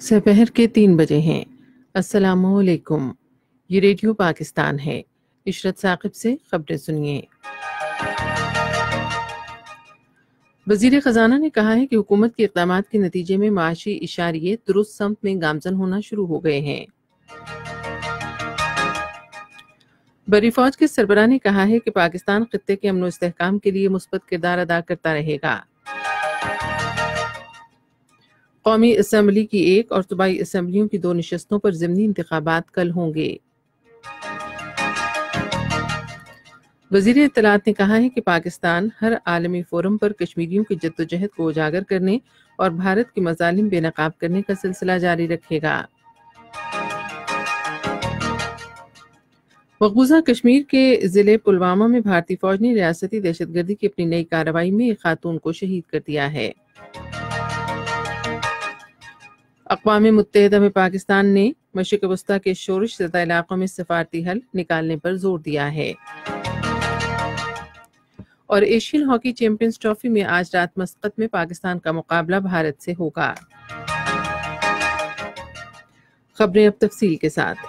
سپہر کے 3 بجے ہیں۔ السلام علیکم، یہ ریڈیو پاکستان ہے۔ عشرت ثاقب سے خبریں سنیے۔ وزیر خزانہ نے کہا ہے کہ حکومت کے اقدامات کے نتیجے میں معاشی اشاریے درست سمت میں گامزن ہونا شروع ہو گئے ہیں۔ بری فوج کے سربراہ نے کہا ہے کہ پاکستان خطے کے امن و استحکام کے لیے مثبت کردار ادا کرتا رہے گا۔ قومی اسمبلی کی 1 اور صوبائی اسمبلیوں کی 2 نشستوں پر ضمنی انتخابات کل ہوں گے۔ وزیر اطلاعات نے کہا ہے کہ پاکستان ہر عالمی فورم پر کشمیریوں کی جدوجہد کو اجاگر کرنے اور بھارت کے مظالم بے نقاب کرنے کا سلسلہ جاری رکھے گا۔ مقبوضہ کشمیر کے ضلع پلوامہ میں بھارتی فوج نے ریاستی دہشت گردی کی اپنی نئی کارروائی میں ایک خاتون کو شہید کر دیا ہے۔ اقوام متحدہ میں پاکستان نے مشرق وسطیٰ کے شورش زدہ علاقوں میں سفارتی حل نکالنے پر زور دیا ہے۔ اور ایشین ہاکی چیمپئنز ٹرافی میں آج رات مسقط میں پاکستان کا مقابلہ بھارت سے ہوگا۔ خبریں اب تفصیل کے ساتھ۔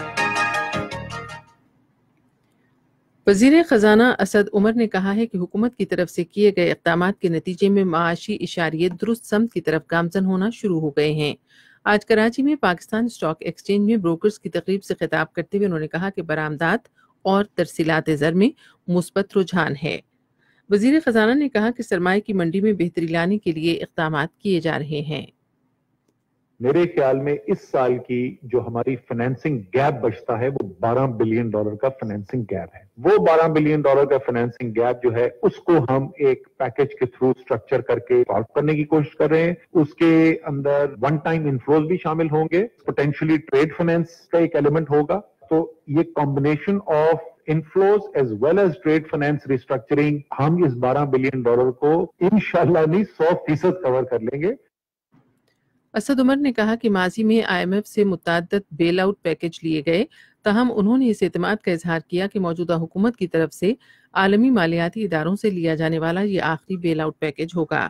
وزیر خزانہ اسد عمر نے کہا ہے کہ حکومت کی طرف سے کیے گئے اقدامات کے نتیجے میں معاشی اشاریے درست سمت کی طرف گامزن ہونا شروع ہو گئے ہیں۔ آج کراچی میں پاکستان اسٹاک ایکسچینج میں بروکرز کی تقریب سے خطاب کرتے ہوئے انہوں نے کہا کہ برآمدات اور ترسیلات زر میں مثبت رجحان ہے۔ وزیر خزانہ نے کہا کہ سرمایہ کی منڈی میں بہتری لانے کے لیے اقدامات کیے جا رہے ہیں۔ میرے خیال میں اس سال کی جو ہماری فائنینسنگ گیپ بچتا ہے وہ $12 بلین کا فائنینسنگ گیپ ہے۔ وہ $12 بلین کا فائنینسنگ گیپ جو ہے اس کو ہم ایک پیکج کے تھرو سٹرکچر کر کے سالو کرنے کی کوشش کر رہے ہیں۔ اس کے اندر ون ٹائم انفلوز بھی شامل ہوں گے، پوٹینشلی ٹریڈ فائنینس کا ایک ایلیمنٹ ہوگا۔ تو یہ combination of inflows as well as trade finance restructuring ہم اس $12 بلین کو انشاءاللہ نہیں 100% کور کر لیں گے۔ اسد عمر نے کہا کہ ماضی میں IMF سے متعدد بیل آؤٹ پیکج لیے گئے، تاہم انہوں نے اس اعتماد کا اظہار کیا کہ موجودہ حکومت کی طرف سے عالمی مالیاتی اداروں سے لیا جانے والا یہ آخری بیل آؤٹ پیکج ہوگا۔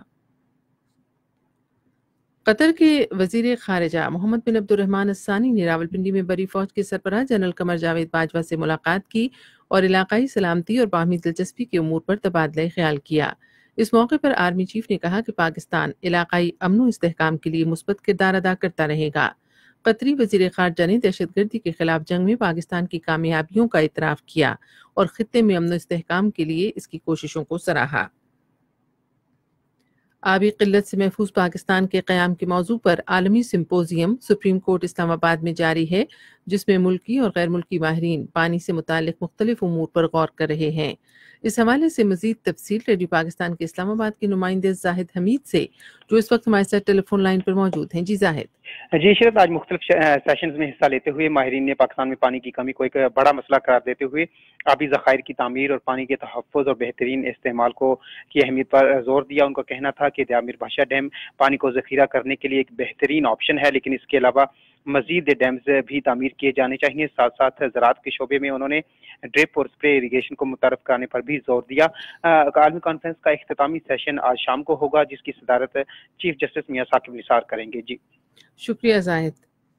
قطر کے وزیر خارجہ محمد بن عبد الرحمن الثانی نے راولپنڈی میں بری فوج کے سربراہ جنرل قمر جاوید باجوہ سے ملاقات کی اور علاقائی سلامتی اور باہمی دلچسپی کے امور پر تبادلہ خیال کیا۔ اس موقع پر آرمی چیف نے کہا کہ پاکستان علاقائی امن و استحکام کے لیے مثبت کردار ادا کرتا رہے گا۔ قطری وزیر خارجہ نے دہشت گردی کے خلاف جنگ میں پاکستان کی کامیابیوں کا اعتراف کیا اور خطے میں امن و استحکام کے لیے اس کی کوششوں کو سراہا۔ آبی قلت سے محفوظ پاکستان کے قیام کے موضوع پر عالمی سمپوزیم سپریم کورٹ اسلام آباد میں جاری ہے، جس میں ملکی اور غیر ملکی ماہرین پانی سے متعلق مختلف امور پر غور کر رہے ہیں۔ اس حوالے سے مزید تفصیل ریڈیو پاکستان کے اسلام آباد کے نمائندے زاہد حمید سے، جو اس وقت ہمارے ساتھ ٹیلی فون لائن پر موجود ہیں۔ جی زاہد۔ جی شرط، آج مختلف سیشنز میں حصہ لیتے ہوئے ماہرین نے پاکستان میں پانی کی کمی کو ایک بڑا مسئلہ قرار دیتے ہوئے آبی ذخائر کی تعمیر اور پانی کے تحفظ اور بہترین استعمال کی اہمیت پر زور دیا۔ ان کا کہنا تھا کہ دیامیر بھاشا ڈیم پانی کو ذخیرہ کرنے کے لیے ایک بہترین آپشن ہے، لیکن اس کے علاوہ مزید ڈیمز بھی تعمیر کیے جانے چاہیے۔ ساتھ ساتھ زراعت کے شعبے میں انہوں نے ڈرپ اور اسپرے اریگیشن کو متعارف کرانے پر بھی زور دیا۔ عالمی کانفرنس کا اختتامی سیشن آج شام کو ہوگا، جس کی صدارت چیف جسٹس میاں ثاقب نثار کریں گے۔ جی شکریہ Zahid.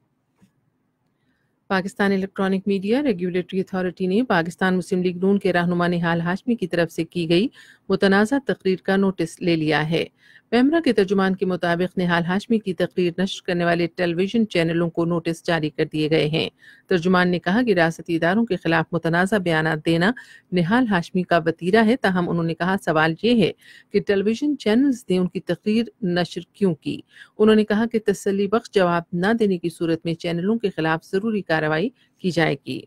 Pakistan electronic media regulatory authority نے پاکستان مسلم لیگ نون کے رہنما نہال ہاشمی کی طرف سے کی گئی متنازع تقریر کا نوٹس لے لیا ہے۔ پیمرا کے ترجمان کے مطابق نہال ہاشمی کی تقریر نشر کرنے والے ٹیلی ویژن چینلوں کو نوٹس جاری کر دیے گئے ہیں۔ ترجمان نے کہا کہ ریاستی اداروں کے خلاف متنازع بیانات دینا نہال ہاشمی کا وتیرہ ہے، تاہم انہوں نے کہا سوال یہ ہے کہ ٹیلی ویژن چینلز نے ان کی تقریر نشر کیوں کی۔ انہوں نے کہا کہ تسلی بخش جواب نہ دینے کی صورت میں چینلوں کے خلاف ضروری کارروائی کی جائے گی۔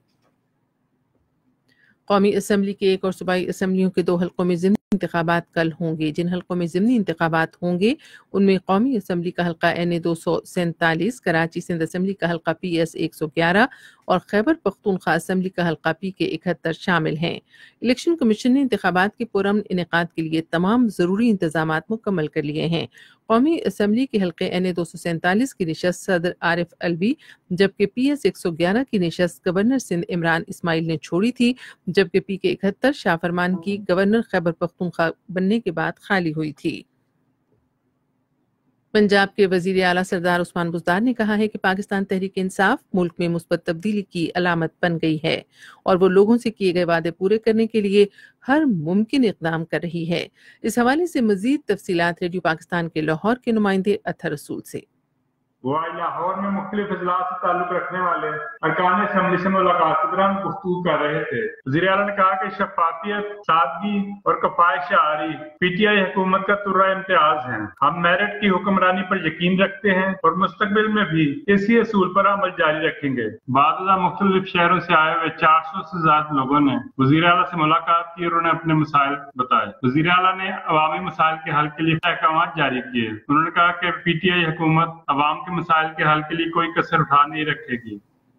قومی اسمبلی کے 1 اور صوبائی اسمبلیوں کے 2 حلقوں میں ضمنی انتخابات کل ہوں گے۔ جن حلقوں میں ضمنی انتخابات ہوں گے ان میں قومی اسمبلی کا حلقہ NA 247، کراچی سندھ اسمبلی کا حلقہ PS 111 اور خیبر پختونخوا اسمبلی کا حلقہ PK 71 شامل ہیں۔ الیکشن کمیشن نے انتخابات کے پرامن انعقاد کے لیے تمام ضروری انتظامات مکمل کر لیے ہیں۔ قومی اسمبلی کے حلقے NA 247 کی نشست صدر عارف الوی، جبکہ PS 111 کی نشست گورنر سندھ عمران اسماعیل نے چھوڑی تھی، جبکہ PK 71 شاہ فرمان کی گورنر خیبر پختونخوا بننے کے بعد خالی ہوئی تھی۔ पंजाब के वजीर आला सरदार उस्मान बुज़दार ने कहा है कि पाकिस्तान तहरीक इंसाफ मुल्क में मुस्बत तब्दीली की अलामत बन गई है और वो लोगों से किए गए वादे पूरे करने के लिए हर मुमकिन इक़दाम कर रही है। इस हवाले से मजीद तफसीलात रेडियो पाकिस्तान के लाहौर के नुमाइंदे अतहर रसूल से। वो आज लाहौर में मुख्तलिफ इजलास से ताल्लुक रखने वाले अरकान असम्बली से मुलाकात के दौरान गुफ्तगू कर रहे थे। वज़ीर आला ने कहा कि शफाफियत, सादगी और कफायत आरी पीटीआई हुकूमत का तुर्रा इम्तियाज है। हम मेरिट की हुक्मरानी पर यकीन रखते हैं और मुस्तकबिल में भी इसी असूल पर अमल जारी रखेंगे। बादला मुख्तलिफ शहरों से आए हुए 400 से ज्यादा लोगों ने वज़ीर आला से मुलाकात की और उन्हें अपने मसाइल बताए। वज़ीर आला ने अवामी मसाइल के हल के लिए अहकाम जारी किए। उन्होंने कहा कि पीटीआई हुकूमत अवाम मसाइल के हल के लिए कोई कसर उठा नहीं रखेगी।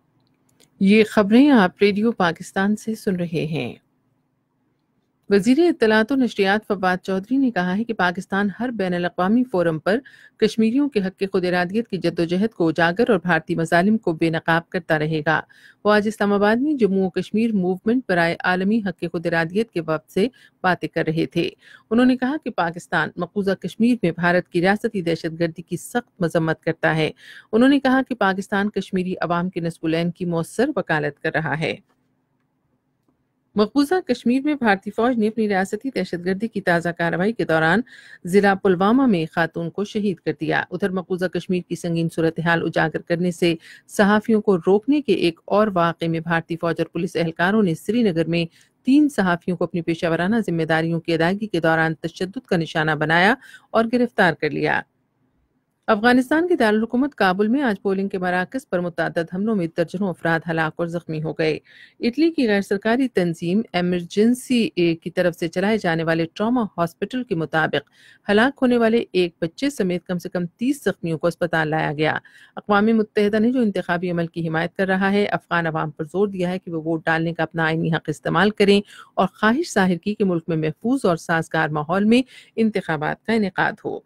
ये खबरें आप रेडियो पाकिस्तान से सुन रहे हैं। वज़ीर इत्तलात और नशरियात फवाद चौधरी ने कहा है कि पाकिस्तान हर बैनुल अक़वामी फोरम पर कश्मीरियों के हक़ खुद इरादियत की जद्दोजहद को उजागर और भारतीय मज़ालिम को बेनकाब करता रहेगा। वो आज इस्लामाबाद में जम्मू और कश्मीर मूवमेंट बराए आलमी हक़ खुद इरादियत के वफ़द से बातें कर रहे थे। उन्होंने कहा कि पाकिस्तान मक़बूज़ा कश्मीर में भारत की रियासती दहशतगर्दी की सख्त मज़म्मत करता है। उन्होंने कहा कि पाकिस्तान कश्मीरी अवाम के नस्बुलैन की मौसर वकालत कर रहा है। मकबूजा कश्मीर में भारतीय फौज ने अपनी रियासती दहशतगर्दी की ताज़ा कार्रवाई के दौरान जिला पुलवामा में खातून को शहीद कर दिया। उधर मकबूजा कश्मीर की संगीन सूरत हाल उजागर करने से सहाफ़ियों को रोकने के एक और वाक़े में भारतीय फौज और पुलिस एहलकारों ने श्रीनगर में 3 सहाफ़ियों को अपनी पेशावराना जिम्मेदारियों की अदायगी के दौरान तशद्दुद का निशाना बनाया और गिरफ्तार कर लिया। अफगानिस्तान के दारुल हुकूमत काबुल में आज पोलिंग के मराकज़ पर मुतअद्दिद हमलों में दर्जनों अफराद हलाक और जख्मी हो गए। इटली की गैर सरकारी तंजीम इमरजेंसी की तरफ से चलाए जाने वाले ट्रॉमा हॉस्पिटल के मुताबिक हलाक होने वाले एक बच्चे समेत कम से कम 30 जख्मियों को अस्पताल लाया गया। अक़वाम मुत्तहिदा ने जो इंतखाबी अमल की हिमायत कर रहा है, अफगान अवाम पर जोर दिया है कि वो वोट डालने का अपना आईनी हक इस्तेमाल करें और ख्वाहिश जाहिर की कि मुल्क में महफूज और साजगार माहौल में इंतखाबात का इनेकाद हो।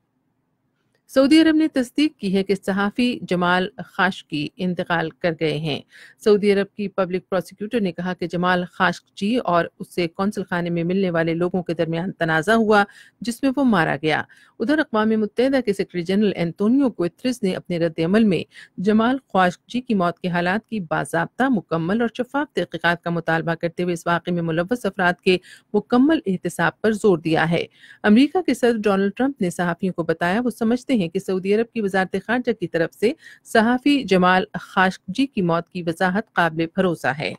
सऊदी अरब ने तस्दीक की है कि सहाफ़ी जमाल खाशकी इंतकाल कर गए हैं। सऊदी अरब की पब्लिक प्रोसिक्यूटर ने कहा कि जमाल खाशकी और उससे कौंसल खाने में मिलने वाले लोगों के दरमियान तनाज़ा हुआ जिसमें वो मारा गया। उधर अक़वाम मुत्तहिदा के सेक्रेटरी जनरल एंटोनियो गुतेरेस ने अपने रद्द-ए-अमल में जमाल खाशकी की मौत की हालात की बाज़ाब्ता, मुकम्मल और शफ़ाफ़ तहक़ीक़ात का मुतालबा करते हुए इस वाक़े में मुलव्वस अफराद के मुकम्मल एहतिसाब पर जोर दिया है। अमरीका के सदर डोनाल्ड ट्रंप ने सहाफ़ियों को बताया वो समझते हैं कि सऊदी अरब की वज़ारत ख़ारजा की तरफ से सहाफ़ी जमाल खाशकी की मौत की वज़ाहत काबिल भरोसा है।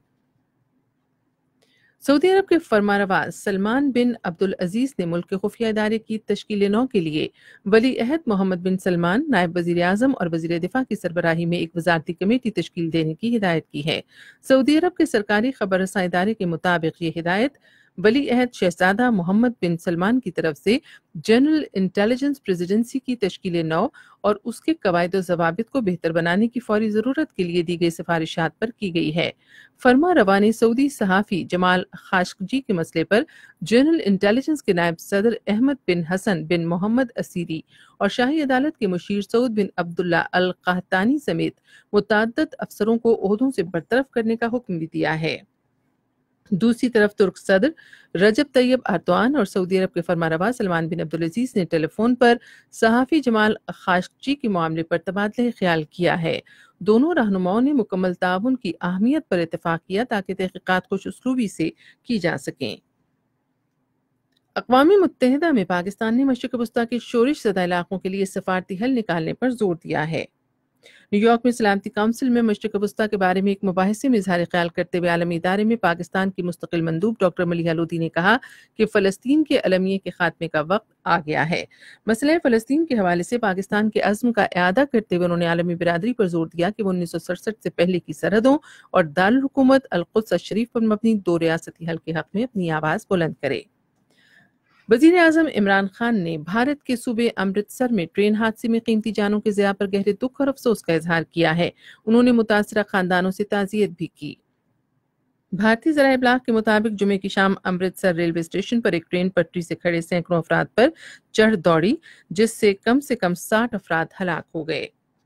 सऊदी अरब के फरमारवा सलमान बिन अब्दुल अजीज ने मुल्क के खुफिया इदारे की तश्कील नौ के लिए वली अहद मोहम्मद बिन सलमान, नायब वज़ीर आज़म और वज़ीर दिफा की सरबराही में एक वज़ारती कमेटी तश्कील देने की हिदायत की है। सऊदी अरब के सरकारी खबर रसां इदारे के मुताबिक ये हिदायत वली अहद शहजादा मोहम्मद बिन सलमान की तरफ से जनरल इंटेलिजेंस प्रेसिडेंसी की तश्कील नौ और उसके कवायद व ज़वाबित को बेहतर बनाने की फौरी ज़रूरत के लिए दी गई सिफारिशात पर की गई है। फरमा रवा ने सऊदी सहाफ़ी जमाल खाशकी के मसले पर जनरल इंटेलिजेंस के नायब सदर अहमद बिन हसन बिन मोहम्मद असीरी और शाही अदालत के मुशीर सऊद बिन अब्दुल्ला अल कहतानी समेत मुतअद्दिद अफसरों को ओहदों से बरतरफ करने का हुक्म भी दिया है। दूसरी तरफ तुर्क सदर रजब तैयब अर्दोआन और सऊदी अरब के फरमारवा सलमान बिन अब्दुल अजीज ने टेलीफोन पर सहाफ़ी जमाल खाशकी के मामले पर तबादले ख्याल किया है। दोनों रहनुमाओं ने मुकम्मल ताउन की अहमियत पर इत्तेफाक किया ताकि तहक़ीक़ात खुश उसलूबी से की जा सकें। अक़वाम मुत्तहिदा में पाकिस्तान ने मशरिक़ वस्ता के शोरिश ज़दा इलाक़ों के लिए सफ़ारती हल निकालने पर जोर दिया है। न्यूयॉर्क में सलामती काउंसिल में मशरिक़ वस्ता के बारे में एक मुबाहिसे में इज़हार ख्याल करते हुए आलमी इदारे में पाकिस्तान की मुस्तकिल मंदूब डॉक्टर मलिहा लोधी ने कहा कि फ़लस्तीन के अलमिये के खात्मे का वक्त आ गया है। मसले फ़लस्तीन के हवाले से पाकिस्तान के अज़्म का इआदा करते हुए उन्होंने आलमी बिरादरी पर जोर दिया कि वो 1967 से पहले की सरहदों और दारुल हुकूमत अल-कुद्स अश-शरीफ पर मबनी 2 रियासती हल के हक़ में अपनी आवाज़ बुलंद करे। वज़ीर आज़म इमरान खान ने भारत के सूबे अमृतसर में ट्रेन हादसे में कीमती जानों के ज़िया पर गहरे दुख और अफसोस का इजहार किया है। उन्होंने मुतासरा खानदानों से ताज़ियत भी की। भारतीय ज़राए इब्लाग के मुताबिक जुमे की शाम अमृतसर रेलवे स्टेशन पर एक ट्रेन पटरी से खड़े सैकड़ों अफराद पर चढ़ दौड़ी जिससे कम से कम 60 अफराद हलाक हो गए।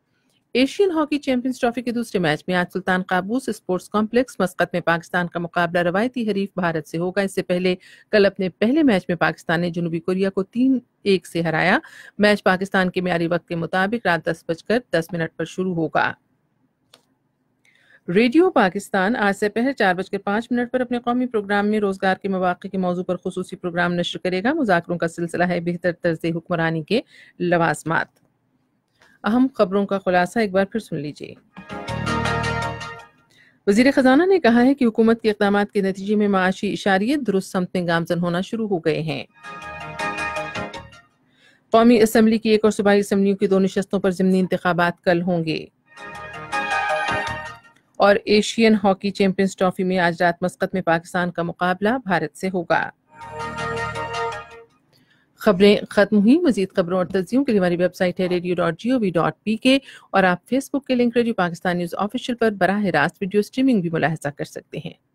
ایشین ہاکی چیمپئنز ٹرافی کے دوسرے میچ میں آج Sultan Qaboos sports complex Muscat میں پاکستان کا مقابلہ روایتی حریف بھارت سے ہوگا۔ اس سے پہلے کل اپنے پہلے میچ میں پاکستان نے جنوبی کوریا کو 3-1 سے ہرایا۔ میچ پاکستان کے معیاری وقت کے مطابق رات 10:10 پر شروع ہوگا۔ ریڈیو پاکستان آج سے پہر 4:05 پر اپنے قومی پروگرام میں روزگار کے مواقع کے موضوع پر خصوصی پروگرام نشر کرے گا۔ مذاکروں کا سلسلہ ہے بہتر طرز حکمرانی کے لوازمات۔ اہم خبروں کا خلاصہ ایک بار پھر سن لیجیے۔ وزیر خزانہ نے کہا ہے کہ حکومت کے اقدامات کے نتیجے میں معاشی اشاریت درست سمت میں گامزن ہونا شروع ہو گئے ہیں۔ قومی اسمبلی کی ایک اور صوبائی اسمبلیوں کی 2 نشستوں پر ضمنی انتخابات کل ہوں گے۔ اور ایشین ہاکی چیمپئنز ٹرافی میں آج رات مسقط میں پاکستان کا مقابلہ بھارت سے ہوگا۔ خبریں ختم ہوئی۔ مزید خبروں اور تجزیوں کے لیے ہماری ویب سائٹ ہے radio.gov.pk اور آپ فیس بک کے link radio Pakistan news official پر براہ راست ویڈیو سٹریمنگ بھی ملاحظہ کر سکتے ہیں۔